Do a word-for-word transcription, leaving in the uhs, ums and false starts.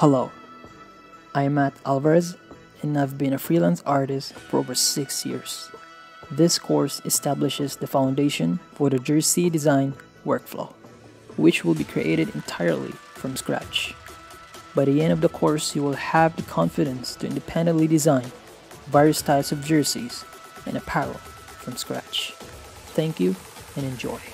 Hello, I'm Matt Alvarez and I've been a freelance artist for over six years. This course establishes the foundation for the jersey design workflow, which will be created entirely from scratch. By the end of the course, you will have the confidence to independently design various types of jerseys and apparel from scratch. Thank you and enjoy.